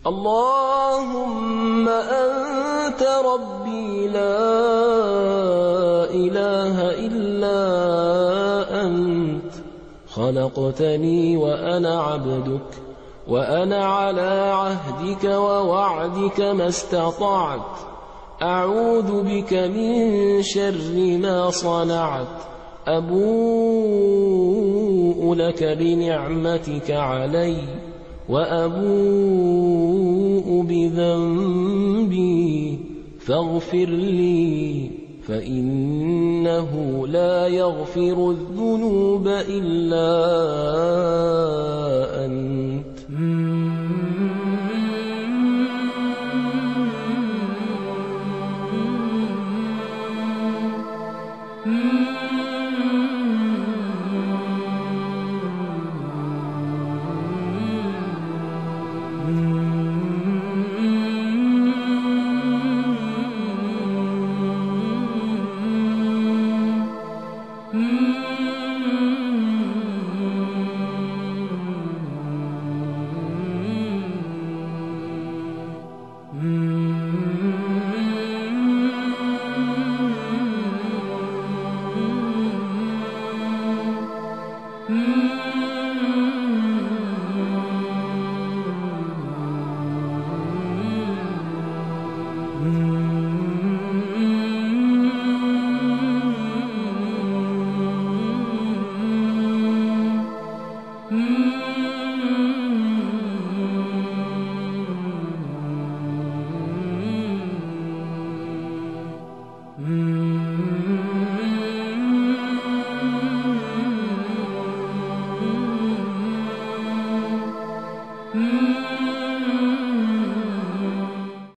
اللهم أنت ربي لا إله إلا أنت خلقتني وأنا عبدك وأنا على عهدك ووعدك ما استطعت أعوذ بك من شر ما صنعت أبوء لك بنعمتك علي وأبوء بذنبي فاغفر لي فإنه لا يغفر الذنوب إلا أنت